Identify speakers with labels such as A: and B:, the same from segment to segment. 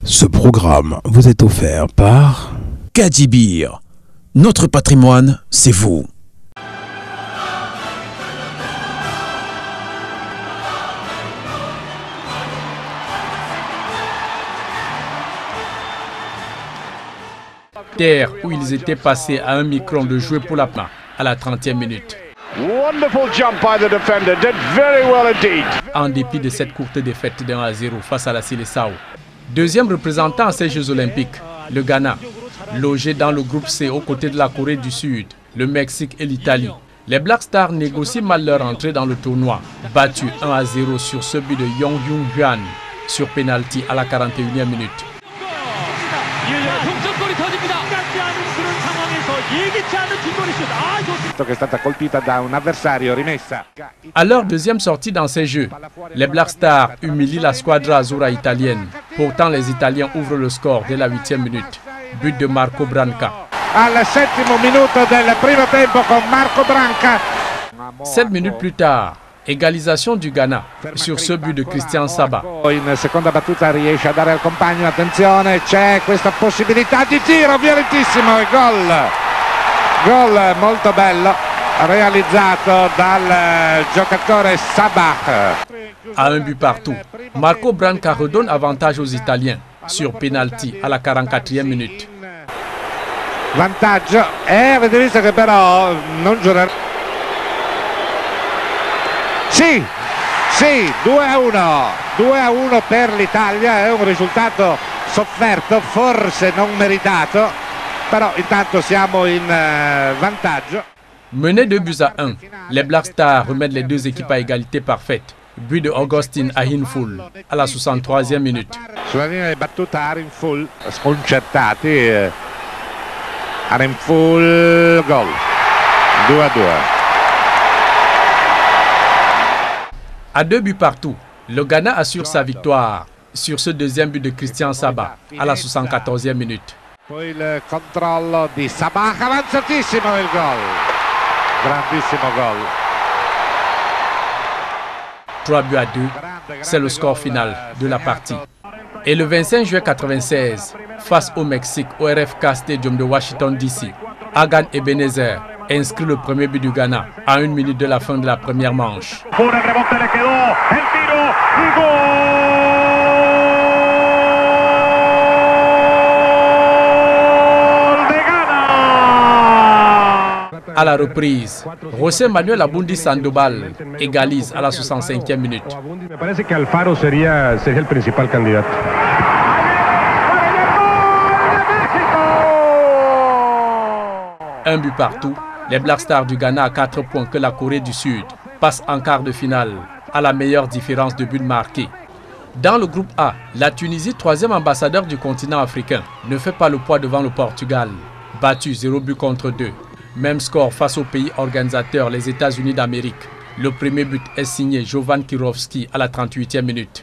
A: Ce programme vous est offert par
B: Kadibir. Notre patrimoine, c'est vous.
C: Terre où ils étaient passés à un micron de jouer pour la main à la 30e minute.
D: Wonderful jump by the defender, did very well indeed.
C: En dépit de cette courte défaite d'1-0 face à la Seleção. Deuxième représentant à ces Jeux Olympiques, le Ghana, logé dans le groupe C aux côtés de la Corée du Sud, le Mexique et l'Italie. Les Black Stars négocient mal leur entrée dans le tournoi, battus 1-0 sur ce but de Yong Hyun sur penalty à la 41e minute. À leur deuxième sortie dans ces jeux, les Black Stars humilient la squadra azzurra italienne. Pourtant, les Italiens ouvrent le score dès la 8e minute. But de Marco Branca.
E: Al 7° minuto del primo tempo con Marco Branca.
C: 7 minutes plus tard, égalisation du Ghana sur ce but de Christian Saba.
E: In seconda battuta riesce a dare al compagno, attenzione, c'è questa possibilità di tiro violentissimo e gol. Gol molto bello realizzato dal giocatore Sabah.
C: À un but partout, Marco Branca redonne avantage aux Italiens sur penalty à la 44e minute.
E: Vantaggio e avete visto che però non giocare. Sì, 2-1 per l'Italia, è un risultato sofferto, forse non meritato, però intanto siamo in vantaggio.
C: Menés 2-1, les Black Stars remettent les deux équipes à égalité parfaite. But de Augustin Ahinful à la 63e minute.
E: Sulla linea di battuta Ahinful, sconcertati, Ahinful, gol, 2-2.
C: À 2 buts partout, le Ghana assure sa victoire sur ce deuxième but de Christian Saba à la 74e minute.
E: Poi il controllo di Sabah, avanzatissimo il gol, grandissimo gol.
C: 3-2, c'est le score final de la partie. Et le 25 juillet 1996, face au Mexique au RFK Stadium de Washington DC, Hagan Ebenezer inscrit le premier but du Ghana à 1 minute de la fin de la première manche. À la reprise, José Manuel Abundi Sandoval égalise à la 65e minute.
F: Me parece que Alfaro sería el principal candidato.
C: Un but partout, les Black Stars du Ghana à 4 points que la Corée du Sud passe en quart de finale à la meilleure différence de buts marqués. Dans le groupe A, la Tunisie, troisième ambassadeur du continent africain, ne fait pas le poids devant le Portugal, battu 0 but contre 2. Même score face au pays organisateur, les États-Unis d'Amérique. Le premier but est signé Jovan Kirovski à la 38e minute.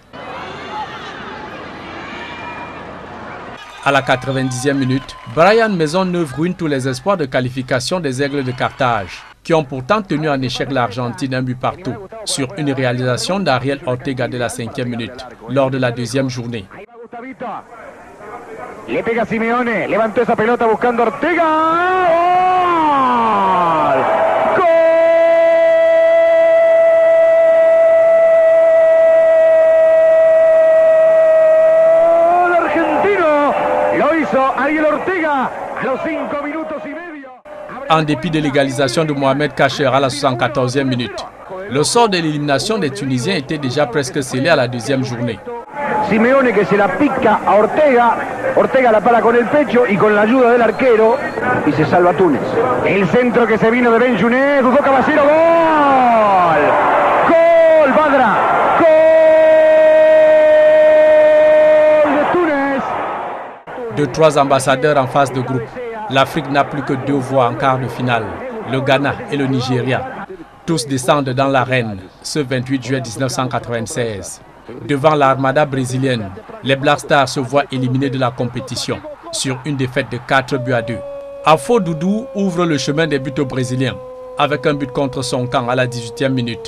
C: À la 90e minute, Brian Maisonneuve ruine tous les espoirs de qualification des Aigles de Carthage, qui ont pourtant tenu en échec l'Argentine 1 but partout, sur une réalisation d'Ariel Ortega de la 5e minute, lors de la deuxième journée.
D: Le pega Simeone, levantó esa pelota buscando Ortega. ¡Gol! ¡Gol! Argentino, lo hizo Ariel Ortega a los 5 minutos y medio.
C: En dépit de l'égalisation de Mohamed Kacher à la 74e minute, le sort de l'élimination des Tunisiens était déjà presque scellé à la deuxième journée.
D: Simeone que se la pica a Ortega, Ortega la para con el pecho y con la ayuda del arquero y se salva Túnez. El centro que se vino de Ben Younes, Dudó Caballero, gol, gol, Badra, gol de Túnez.
C: De 3 ambassadeurs en phase de groupe, l'Afrique n'a plus que 2 voix en quart de finale, le Ghana et le Nigeria. Tous descendent dans l'arène ce 28 juillet 1996. Devant l'armada brésilienne, les Black Stars se voient éliminés de la compétition sur une défaite de 4-2. Afo Doudou ouvre le chemin des buts aux Brésiliens avec un but contre son camp à la 18e minute.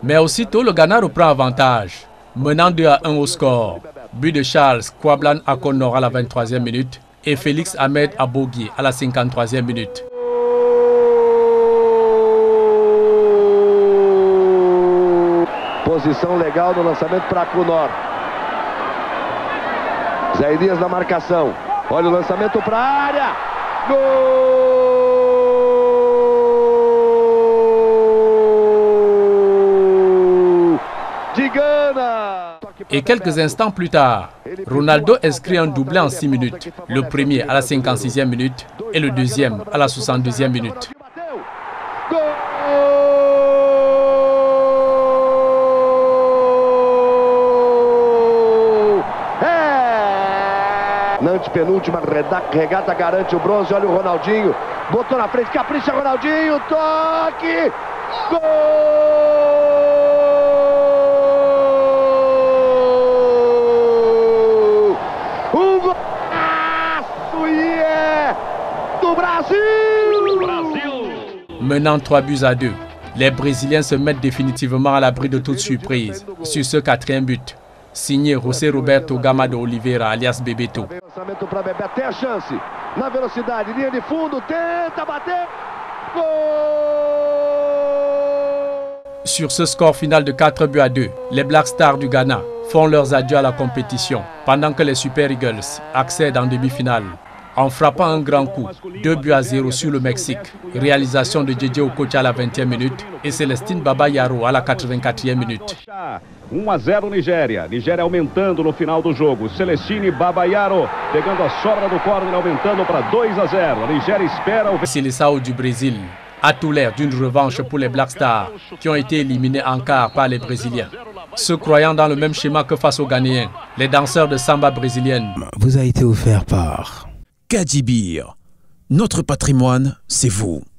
C: Mais aussitôt, le Ghana reprend avantage, menant 2-1 au score. But de Charles Kwablan Akonor à la 23e minute et Félix Ahmed Abogi à la 53e minute.
G: Posição legal no lançamento para Akonor. Zé Elias na marcação. Olha o lançamento para a área. Gol de Ghana.
C: Et quelques instants plus tard, Ronaldo inscrit un doublé en 6 minutes. Le premier à la 56e minute et le deuxième à la 62e minute.
G: Na antepenúltima regata garante o bronze. Olha o Ronaldinho. Botou na frente, capricha Ronaldinho. Toque! Gol! Um golaço e é do Brasil!
C: Menant 3-2, les Brésiliens se mettent définitivement à l'abri de toute surprise sur ce 4e but, signé José Roberto Gama de Oliveira, alias Bebeto.
G: Lançamento para Bebeto, tem a chance. Na velocidade, linha de fundo, tenta bater. Gol!
C: Sur ce score final de 4-2, les Black Stars du Ghana font leurs adieux à la compétition, pendant que les Super Eagles accèdent en demi-finale, en frappant un grand coup, 2-0 sur le Mexique. Réalisation de Djedje Okocha à la 20e minute et Celestine Babayaro à la 84e minute.
H: 1-0 Nigéria. Nigéria aumentando no final do jogo. Celestine Babayaro pegando a sobra do córner, aumentando para 2-0. A Nigéria espera o
C: Seleção du Brésil a tout l'air d'une revanche pour les Black Stars qui ont été éliminés en quart par les Brésiliens. Se croyant dans le même schéma que face aux Ghanéens, les danseurs de samba brésilienne
A: Vous a été offert par
B: Kadibir. Notre patrimoine, c'est vous.